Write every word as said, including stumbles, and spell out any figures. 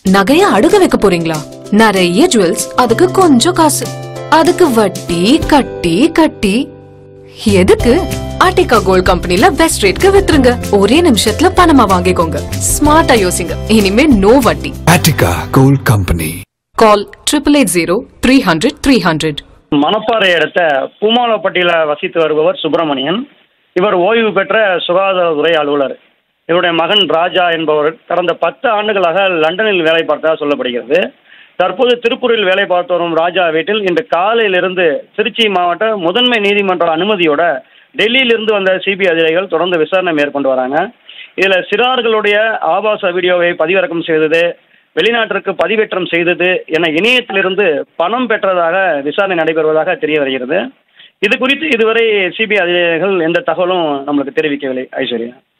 நகைய அடுக்க வைக்க போறீங்களா? நிறைய ஜுவல்ஸ், அதுக்கு கொஞ்சம் காசு, அதுக்கு வட்டி கட்டி கட்டி எதுக்கு? ஆர்டிகா கோல்ட் கம்பெனில பெஸ்ட் ரேட்க்கு வித்துருங்க. ஒரே நிமிஷத்துல பணமா வாங்கிக்கோங்க. ஸ்மார்ட்டா யோசிங்க. இனிமே நோ வட்டி. Artika gold company. Call triple eight zero three hundred three hundred. Manapparai அடுத்த பூமாலப்பட்டியில வசித்து வருபவர் சுப்பிரமணியன். இவர் ஓய்வு பெற்ற சுகாதாரத்துறை அலுவலர். இவருடைய மகன் ராஜா என்பவர் கடந்த பத்து ஆண்டுகளாக லண்டனில் வேலை பார்த்ததாக சொல்லப்படுகிறது. தற்போது திருப்பூரில் வேலை பார்த்து வரும் ராஜா வீட்டில் இன்று காலையிலிருந்து திருச்சி மாவட்ட முதன்மை நீதிமன்ற அனுமதியோட டெல்லியிலிருந்து வந்த சிபிஐ அதிகாரிகள் தொடர்ந்து விசாரணை மேற்கொண்டு வராங்க. இதில் சிறார்களுடைய ஆபாச வீடியோவை பதிவிறக்கம் செய்தது, வெளிநாட்டிற்கு பதிவேற்றம் செய்தது என இணையத்திலிருந்து பணம் பெற்றதாக விசாரணை நடைபெறுவதாக தெரிய வருகிறது. இது குறித்து இதுவரை சிபிஐ அதிகாரிகள் எந்த தகவலும் நம்மளுக்கு தெரிவிக்கவில்லை. ஐஸ்வர்யா.